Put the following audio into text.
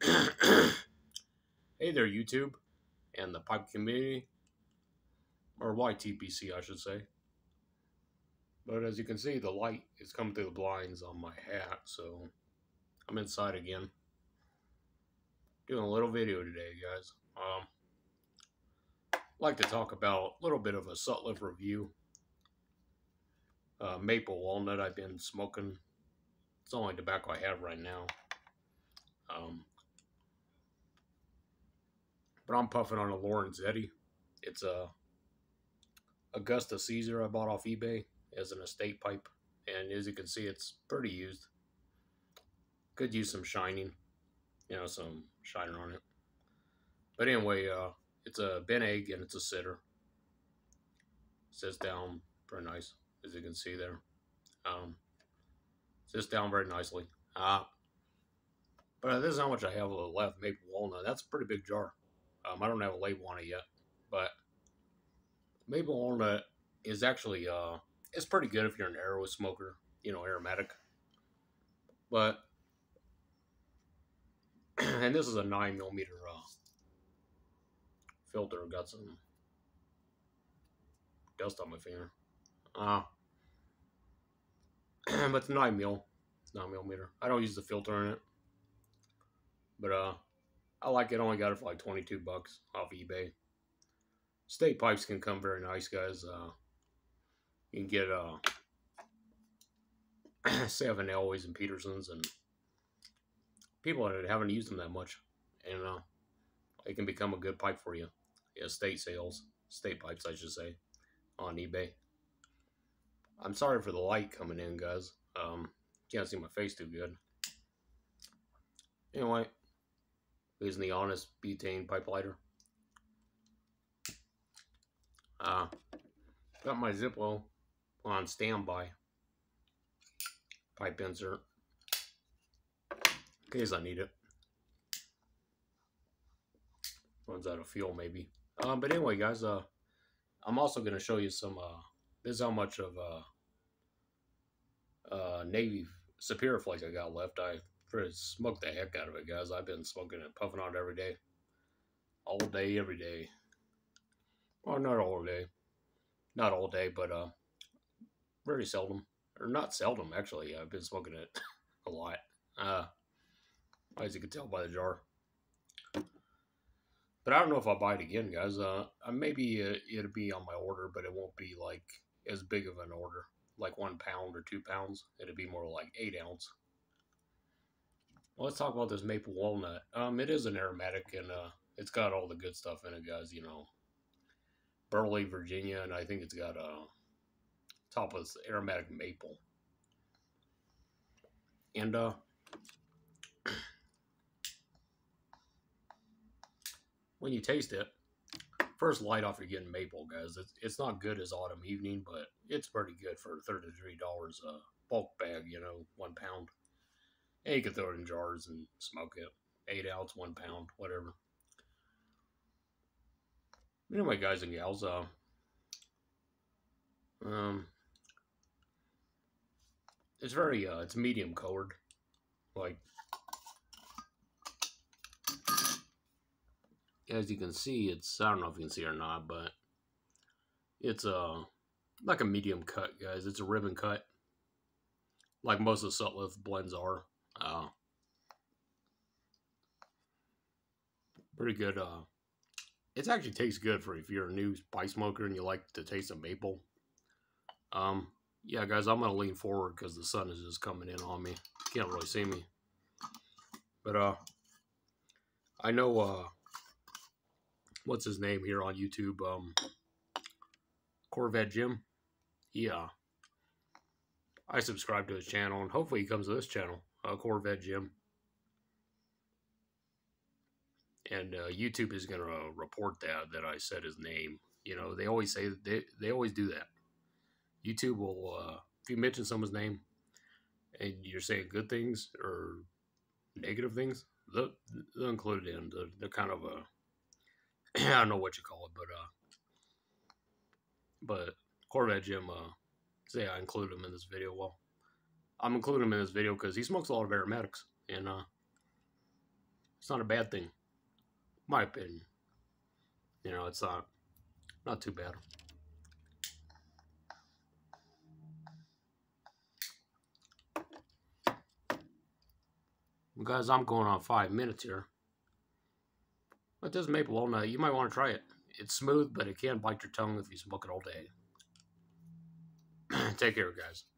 Hey there, YouTube and the pipe community, or YTPC, I should say. But as you can see, the light is coming through the blinds on my hat, so I'm inside again. Doing a little video today, guys. I'd like to talk about a little bit of a Sutliff review. Maple walnut I've been smoking. It's the only tobacco I have right now. But I'm puffing on a Lorenzetti. It's a Augusta Caesar I bought off eBay as an estate pipe, and as you can see, it's pretty used. Could use some shining, some shiner on it. But anyway, it's a Ben Egg and it's a sitter. Sits down pretty nice, as you can see there. Sits down very nicely. But this is how much I have left. Maple walnut. That's a pretty big jar. I don't have a label on it yet, but maple walnut is actually it's pretty good if you're an arrow smoker, aromatic. But and this is a 9mm filter. Got some dust on my finger. But it's 9mm. I don't use the filter in it. But I like it. Only got it for like $22 off eBay. State pipes can come very nice, guys. You can get 7 Elways and Petersons, and people that haven't used them that much, and it can become a good pipe for you. State pipes, I should say, on eBay. I'm sorry for the light coming in, guys. Can't see my face too good. Anyway, using the Honest butane pipe lighter. Got my Zippo on standby. Pipe insert. In case I need it. Runs out of fuel, maybe. But anyway, guys, I'm also going to show you some, this is how much of Navy Superior flakes I got left. I pretty smoked the heck out of it, guys. I've been smoking it, puffing on it every day. All day, every day. Well, not all day. Not all day, but very seldom. Or not seldom, actually. I've been smoking it a lot. As you can tell by the jar. But I don't know if I'll buy it again, guys. Maybe it'll be on my order, but it won't be like as big of an order. Like 1 pound or 2 pounds. It'll be more like 8 ounce. Well, let's talk about this maple walnut. It is an aromatic, and it's got all the good stuff in it, guys. Burley, Virginia, and I think it's got top of aromatic maple. And when you taste it, first light off, you're getting maple, guys. It's not good as autumn evening, but it's pretty good for $33 bulk bag, 1 pound. And you can throw it in jars and smoke it. 8 ounce, 1 pound, whatever. Anyway, guys and gals, it's very, it's medium colored. Like, as you can see, it's, I don't know if you can see it or not, but it's like a medium cut, guys. It's a ribbon cut, like most of the Sutliff blends are. Pretty good. It actually tastes good for if you're a new pipe smoker and you like the taste of maple. Yeah, guys, I'm gonna lean forward because the sun is just coming in on me. You can't really see me, but I know what's his name here on YouTube, Corvette Jim. Yeah, I subscribe to his channel, and hopefully he comes to this channel, Corvette Jim. And YouTube is going to report that I said his name. They always say, they always do that. YouTube will, if you mention someone's name and you're saying good things or negative things, they'll include it in. They're kind of I don't know what you call it, but Corvette Jim, say I include him in this video. Well, I'm including him in this video because he smokes a lot of aromatics, and It's not a bad thing. My opinion. You know, it's not too bad. Guys, I'm going on 5 minutes here. But this maple walnut, you might want to try it. It's smooth, but it can bite your tongue if you smoke it all day. Take care, guys.